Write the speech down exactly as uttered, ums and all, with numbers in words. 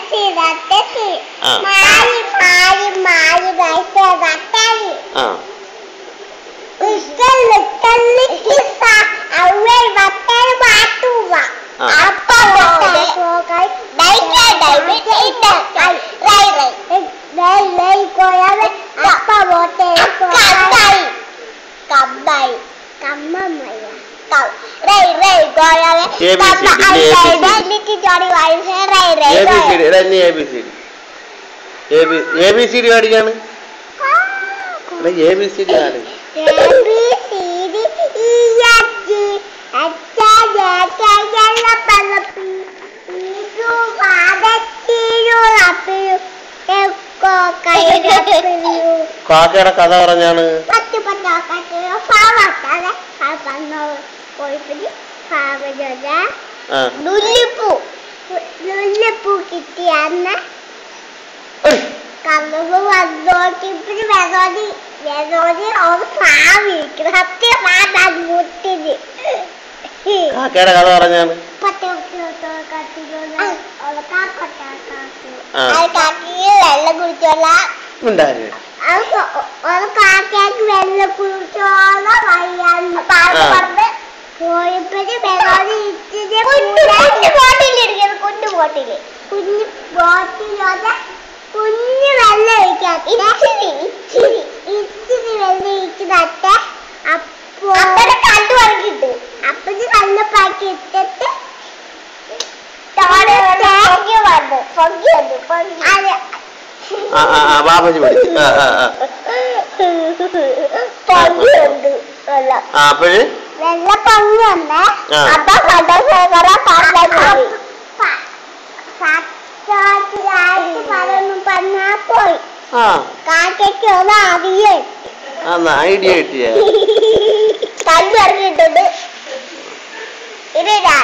A B C D പഠിക്കാണ്. A B C D ആണ്. കാക്കയുടെ കഥ പറഞ്ഞാണ്. ുല്ലിപ്പൂ കിട്ടിയാന്ന് കള്ളവ് വന്നോട്ടി വെറോടി വെറോടി ഒരു പാവിരിക്കും സത്യം മുട്ടിന് കാക്കയുടെ കഥ പറഞ്ഞാണ്. വെള്ളം കുടിച്ചോള കാക്കയ്ക്ക് വെള്ളം കുടിച്ചോള വയ്യാന്ന് പറഞ്ഞ് പോയപ്പോഴ് വെറോടി ഇച്ചിരി കുഞ്ഞു ബോട്ടിലിരിക്കുന്നത് കുഞ്ഞു ബോട്ടില് കുഞ്ഞു ബോട്ടിലോട്ട് കുഞ്ഞു വെള്ളം ഒഴിക്കാത്ത ഇച്ചിരി ഇച്ചിരി ഇച്ചിരി വെള്ളം ഒഴിക്കുന്നട്ട് അപ്പൊ കല്ല് പറിക്കിട്ട് അപ്പത് കല്ല് പാക്കി ഇട്ടിട്ട് വെള്ള പൊങ്ങി വന്ന് അപ്പൊ കടശേഖര പറഞ്ഞാ പോയി കാക്കയ്ക്ക് ഒന്ന് അറിയേ ഐഡിയ കിട്ടിയ കല്ല് പറഞ്ഞിട്ടുണ്ട് ഇത്